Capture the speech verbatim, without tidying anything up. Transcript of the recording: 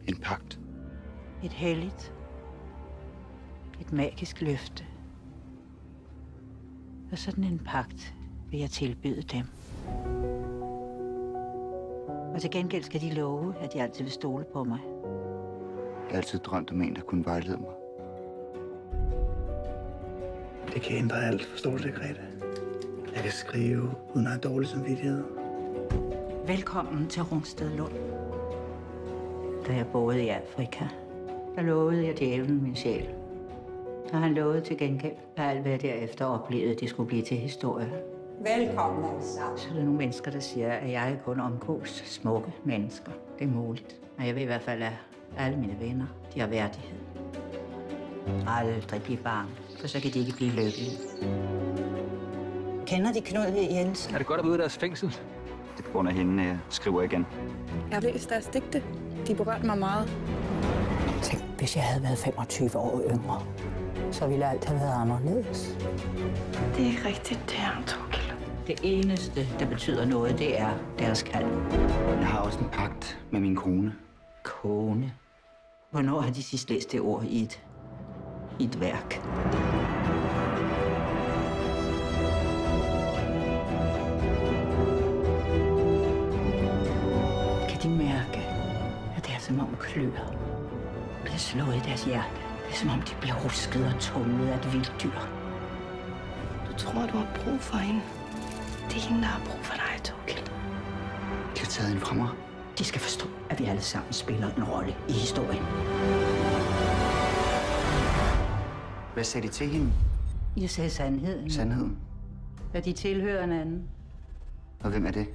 En pagt. Et helligt. Et magisk løfte. Og sådan en pagt vil jeg tilbyde dem. Og til gengæld skal de love, at de altid vil stole på mig. Jeg har altid drømt om en, der kunne vejlede mig. Det kan ændre alt, forstår du det, Grete? Jeg kan skrive uden at have dårlig samvittighed. Velkommen til Rungsted Lund. Da jeg boede i Afrika, der lovede jeg djævlen min sjæl. Og han lovede til gengæld, at alt hvad jeg derefter oplevede, det skulle blive til historie. Velkommen alle sammen. Så er der nogle mennesker, der siger, at jeg kun omgås smukke mennesker. Det er muligt. Og jeg ved i hvert fald, at alle mine venner, de har værdighed. Aldrig blive bange, for så kan de ikke blive lykkelige. Kender de Knud Jensen? Er det godt at være ude af deres fængsel? Det er på grund af hende, jeg skriver igen. Jeg har læst deres digte. De berørte mig meget. Tænk, hvis jeg havde været femogtyve år yngre, så ville alt have været anderledes. Det er ikke rigtigt, det er Thorkild. Det eneste, der betyder noget, det er deres kald. Jeg har også en pagt med min kone. Kone. Hvornår har de sidst læst det ord i et, i et værk? Kan de mærke, at det er som om klør bliver slået i deres hjerte? Det er som om de bliver rusket og tumlet af et vildt dyr. Du tror, du har brug for hende. Det er hende, der har brug for dig, Thorkild. De har taget hende fra mig. De skal forstå, at vi alle sammen spiller en rolle i historien. Hvad sagde de til hende? Jeg sagde sandheden. Sandheden. At de tilhører en anden. Og hvem er det?